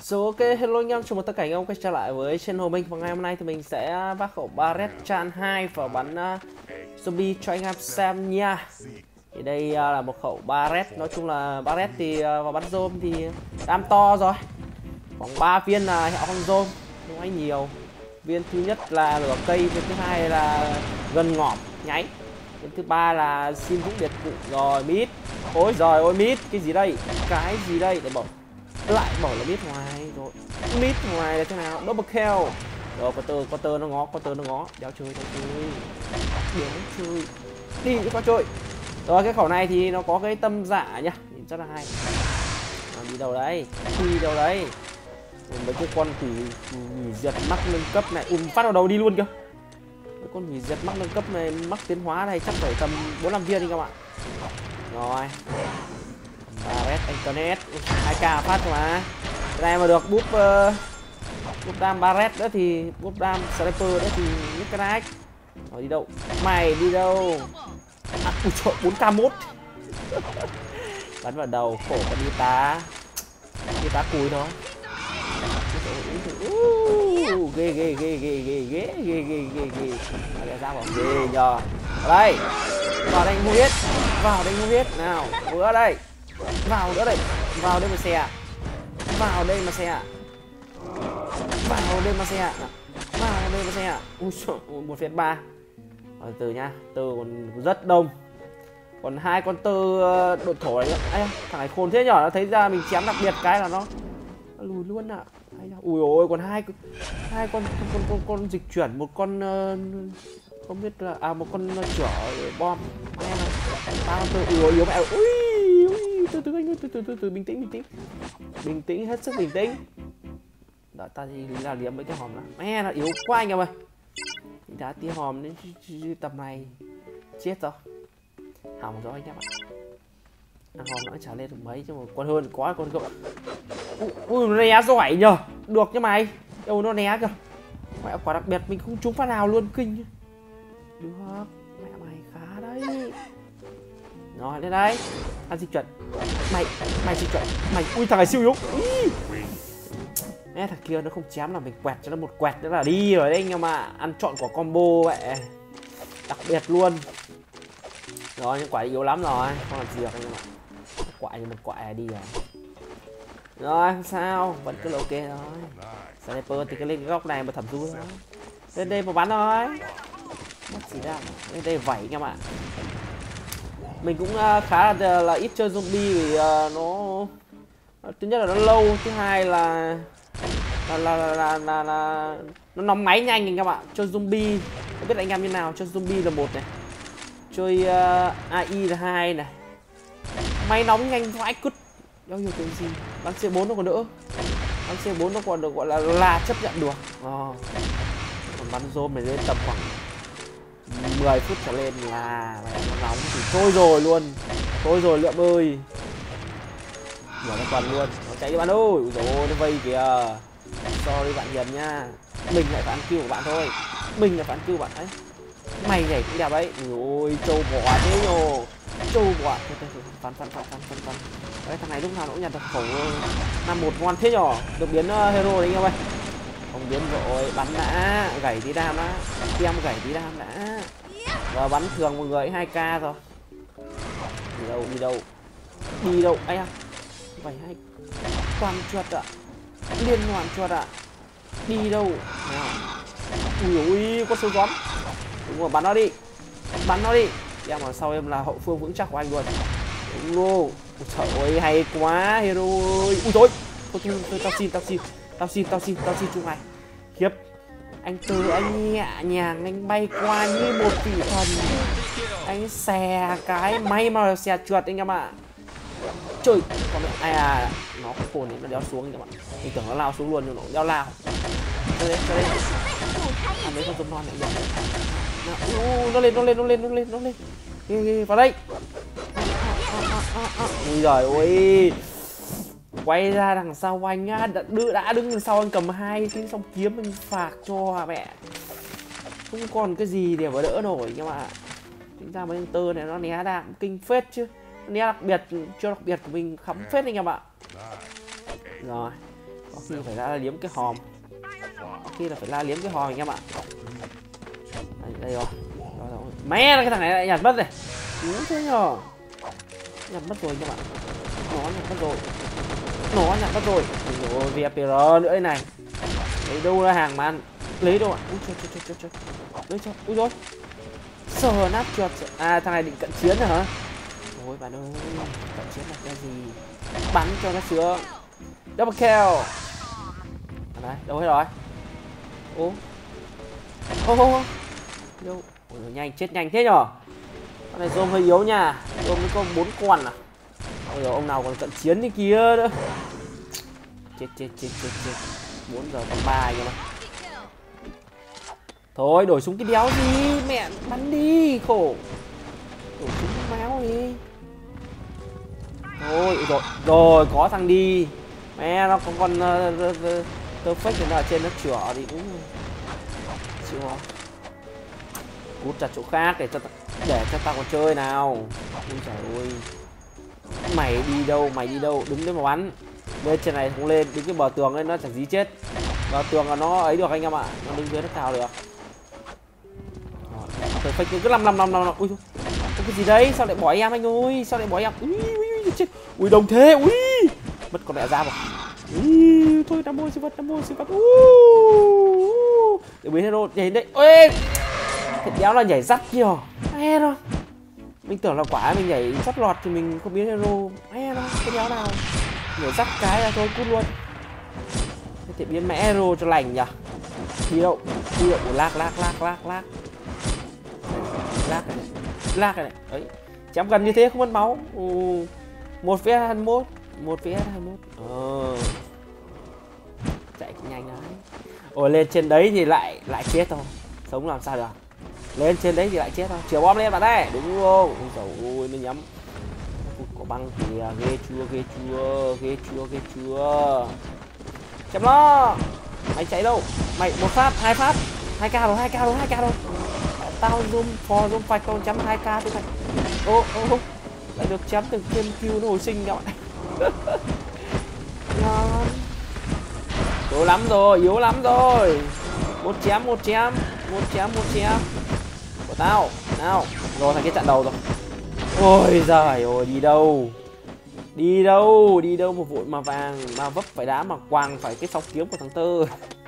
So ok, hello anh em, chào mừng tất cả anh em quay trở lại với channel mình. Và ngày hôm nay thì mình sẽ vác khẩu Barrett Chan 2 và bắn zombie cho anh em xem nha. Thì đây là một khẩu Barrett, nói chung là Barrett thì vào bắn zombie thì đam to rồi. Khoảng 3 viên là hẹo con zombie, không ai nhiều. Viên thứ nhất là lửa cây, viên thứ hai là gần ngỏm nháy, viên thứ ba là xin vũ biệt cụ rồi mít. Ôi giời ơi mít, cái gì đây? Cái gì đây? Để bỏ lại bỏ là mít ngoài rồi, mít ngoài là thế nào? Double kill rồi, quarter nó ngó đéo chơi đi qua chơi. Rồi cái khẩu này thì nó có cái tâm dạ nhá, nhìn rất là hay. Đi đâu đấy mấy cái con quỷ diệt mắc nâng cấp này phát vào đầu đi luôn kìa. Mấy con quỷ diệt mắc nâng cấp này, mắc tiến hóa này chắc phải tầm 4-5 viên đi các bạn. Rồi Barrett internet 2k phát mà. Cái này mà được búp đam Barrett nữa thì búp đam sniper nữa thì nhất cái này. Rồi đi đâu? Mày đi đâu? Ui trời, 4k1. Bắn vào đầu khổ con y tá cùi thôi. Ghê ra vào ghê nhờ. Đây vào đây mua hết nào, vừa đây vào nữa đây, vào đây mà xe ui trời, 1/3. Từ nhá, từ còn rất đông, còn hai con tơ đội thổ này nữa. Ây, thằng này khôn thế nhỏ, nó thấy ra mình chém đặc biệt cái là nó lùi luôn ạ. Ui ôi, còn hai con dịch chuyển, một con không biết là một con chở bom. Ba con tơ yếu mẹ. Ui từ anh ơi, bình tĩnh, hết sức bình tĩnh. Đợi ta đi là liếm mấy cái hòm đó. Mẹ nó yếu quá anh em ơi. Đã tí hòm đến tầm này chết rồi, hỏng rồi anh em ạ. Hòm nó trả lên được mấy chứ mà còn hơn quá con cậu. Ui nó né giỏi nhờ, được chứ mày. Đâu nó né kìa. Mẹ quả đặc biệt mình không trúng phát nào luôn, kinh. Được, mẹ mày khá đấy. Rồi lên đây, ăn dịch chuẩn. Mày dịch chuẩn. Ui thằng này siêu yếu. Thằng kia nó không chém là mình quẹt cho nó một quẹt nữa là đi rồi đấy anh em ạ. Ăn trọn quả combo vậy, đặc biệt luôn. Rồi nhưng quả yếu lắm rồi, không làm gì được anh em ạ. Quả như một quả đi rồi. Rồi không sao, vẫn cứ là ok thôi. Sniper thì cứ lên cái góc này mà thẩm du thôi. Lên đây mà bắn thôi. Mất gì đâu, lên đây vẩy anh em ạ. Mình cũng khá là ít chơi zombie vì nó thứ nhất là nó lâu, thứ hai là nó nóng máy nhanh anh em ạ. Chơi zombie không biết anh em như nào, chơi zombie là một này, chơi AI là 2 này, máy nóng nhanh vãi cứt, bao nhiêu cái gì. Bắn C4 nó còn đỡ, bắn C4 nó còn được gọi là chấp nhận được. Còn bắn zombie này lên tầm khoảng 10 phút trở lên là nó nóng thì thôi rồi lượm ơi. Mở nó toàn luôn, nó chạy đi bạn ơi. Ui dồi ôi, nó vây kìa. Sorry bạn hiền nha, mình lại phải ăn kill của bạn thôi, ấy. Mày nhảy cũng đẹp đấy. Ui trâu bò thế nhô, Phán. Đấy, thằng này lúc nào nó cũng nhặt được khẩu 51 ngon thế nhở. Được biến hero đấy anh em ơi. Không biến rồi, bắn đã, gảy tí đam đã, gảy tí đam đã. Và bắn thường một người 2k rồi. Đi đâu ấy à. Vậy hay toàn chuột ạ, liên hoàn chuột ạ. Đi đâu nào. Ui có số gióm. Đúng rồi, bắn nó đi. Em ở sau em là hậu phương vững chắc của anh luôn. Đúng luôn. Trời ơi hay quá hero ơi. Ui dồi, tao xin chung này. Khiếp, anh từ anh nhẹ nhàng anh bay qua như một vị thần, anh xè cái may mà xè trượt anh em ạ. Trời, con mẹ nó có cồn thì nó đéo xuống các bạn. Mình tưởng nó lao xuống luôn nhưng nó đéo lao. Chơi đây. Ăn mấy con tôm non này nhỉ. Nó lên. Ghê, vào đây. Ui giời ơi. Quay ra đằng sau anh á, đã đứng đằng sau anh cầm 2 cái song kiếm anh phạt cho mẹ. Không còn cái gì để mà đỡ nổi các bạn. Chính ra mấy tơ này nó né đạn kinh phết chứ. Né đặc biệt, chưa đặc biệt của mình khắm phết anh em ạ. Rồi Có khi phải la liếm cái hòm. Có khi là phải la liếm cái hòm anh em ạ. Đây rồi. Mẹ cái thằng này lại nhặt mất rồi. Thế nhờ. Nhặt mất rồi anh em ạ. Nó nhặt mất rồi. Nó nhặt mất rồi. Ôi VPR nữa đây này. Lấy đâu ra hàng mà ăn. Lấy đâu ạ? Ui trời. Lấy cho. Ui rồi. Sờ nát chuột. À thằng này định cận chiến rồi hả? Ôi bạn ơi, cận chiến là cái gì? Bắn cho nó sướng. Double kill. Đấy, đâu hết rồi? Ô. Đâu? Ôi nhanh, chết nhanh thế nhở? Con này zoom hơi yếu nha. Zoom mới có 4 con à? Ôi giờ ông nào còn cận chiến như kia nữa. Chết. 4 giờ còn 3 anh em ạ. Thôi đổi súng cái đéo gì, mẹ bắn đi, khổ. Đổi súng máu đi. Thôi rồi có thằng đi. Mẹ nó có con tơ phách nó ở trên nó chữa thì cũng chịu không. Cút ra chỗ khác để cho tao còn chơi nào. Ôi trời ơi. Mày đi đâu, đứng đấy mà bắn. Lên trên này không lên, đứng cái bờ tường ấy nó chẳng gì chết. Bờ tường là nó ấy được anh em ạ, nó đứng dưới nó cao được. Tơ phách cứ 5. Ui cái gì đấy, sao lại bỏ em anh ơi, sao lại bỏ em. Ui chết. Ui đông thế, ui mất con mẹ ra rồi. Thôi Nam mô sư Phật. Để biến hero nhảy đấy. Ôi thật đéo là nhảy rắc kìa. Hay đâu. Mình tưởng là quả mình nhảy chót lọt thì mình không biến hero. Hay đâu, cái đéo nào. Nhảy rắc cái là thôi cút luôn. Thế thì biến mẹ hero cho lành nhỉ. Đi đâu. Lag. Lag này. Đấy. Chém gần như thế không mất máu. 1v21. Chạy cũng nhanh đấy. Ôi lên trên đấy thì lại chết thôi. Sống làm sao được. Lên trên đấy thì lại chết thôi. Chiều bom lên bạn đây. Đúng không? Ôi nó nhắm. Có băng kìa. Ghê chưa. Chém nó. Mày chạy đâu? Mày một phát, 2 phát. 2k rồi. Tao zoom phạch tao chém 2k thế này. Ô lại được chém từng thêm kill nó hồi sinh các bạn. Ngon. Yếu lắm rồi. Một chém của tao. Nào. Rồi thằng kia chặn đầu rồi. Ôi giời ơi, đi đâu mà vội mà vàng mà vấp phải đá mà quàng phải cái sóng kiếm của thằng Tơ.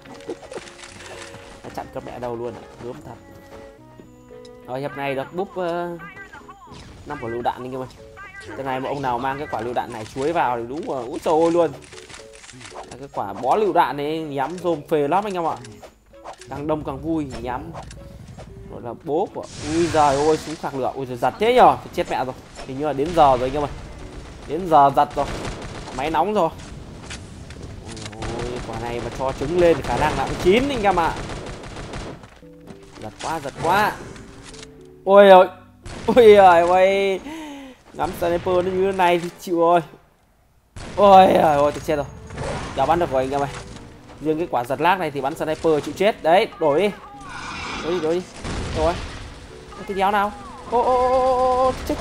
Nó chặn con mẹ đầu luôn ạ, gớm thật. Rồi hiệp này được búp 5 quả lựu đạn anh em ơi. Cái này mà ông nào mang cái quả lựu đạn này chuối vào thì đúng rồi, úi trời ơi luôn. Cái quả bó lựu đạn này nhắm rôm phê lắm anh em ạ. Càng đông càng vui, nhắm. Gọi là bố của. Ui giời ơi, súng khạc lửa. Ui giời giật thế nhở, chết mẹ rồi. Hình như là đến giờ rồi anh em ơi. Đến giờ giật rồi. Máy nóng rồi. Ôi quả này mà cho trứng lên thì khả năng là cũng chín anh em ạ. Giật quá. Ôi ơi. Ngắm sniper nó như thế này thì chịu rồi. Ôi tôi chết rồi. Đã bắn được rồi anh em ơi. Riêng cái quả giật lag này thì bắn sniper chịu chết. Đấy, đổi đi. Rồi. Cái đéo nào? Chết.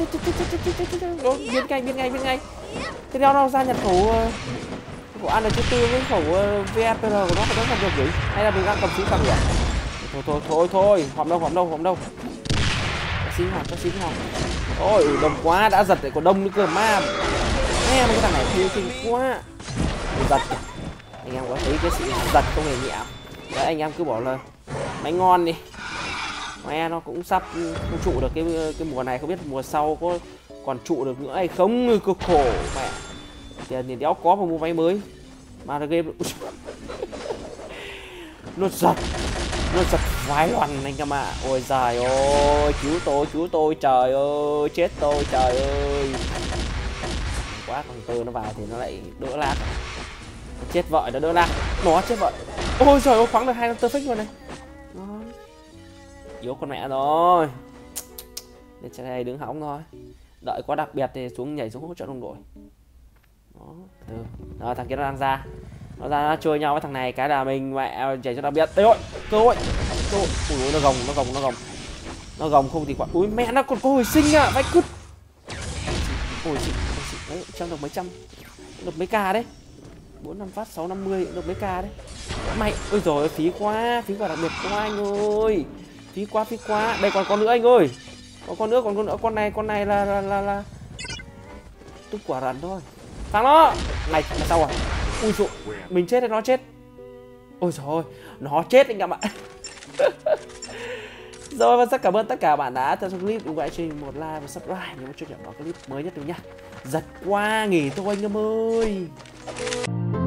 Biến ngay. Cái đéo nào ra nhặt khẩu ăn được tư với khẩu VAPR của nó có làm được gì? Hay là mình đang cầm súng cầm nhỉ? Thôi, hòm đâu. Có xính hòm. Ôi, đông quá, đã giật lại còn đông nữa cơ ma. Em cái thằng này thiếu kinh quá. Giật. Anh em có thấy cái sự giật không hề nhẹ. Đấy anh em cứ bảo là máy ngon đi. Mẹ nó cũng sắp không trụ được cái mùa này, không biết mùa sau có còn trụ được nữa hay không, cực khổ mẹ. Tiền thì đéo có mà mua máy mới. Mà game nó giật vãi loằn anh em ạ. Ôi giời ơi, cứu tôi trời ơi, chết tôi trời ơi. Quá thằng Tơ nó vào thì nó lại đỡ lag. Chết vợ nó đỡ lag. Nó chết vợ. Ôi trời ơi, khoáng được 2 con Tơ fake luôn này. Đó. Yếu con mẹ rồi. Để trên này đứng hóng thôi. Đợi có đặc biệt thì nhảy xuống hỗ trợ đồng đội. Đó, thằng kia nó đang ra. Nó ra nó chơi nhau với thằng này cái là mình mẹ nhảy cho đặc biệt. Đấy ơi, cơ hội. Ui nó gồng không thì quả. Ui mẹ nó còn có hồi sinh à, vãi cứt. Hồi sinh đấy, trăm được mấy trăm. Được mấy k đấy. 4 5 phát 650 được mấy k đấy. Mày ôi rồi phí quá đặc biệt quá anh ơi. Phí quá. Đây còn con nữa anh ơi. Còn con nữa, con này là tung quả rắn thôi. Thằng nó. Này là sao à? Ui dồi, mình chết hay nó chết? Ôi trời ơi, nó chết anh em ạ. Rồi và rất cảm ơn tất cả bạn đã theo dõi clip. Đừng quên cho mình một like và subscribe nếu mà chưa nhận được clip mới nhất được nha. Giật quá nghỉ thôi anh em ơi.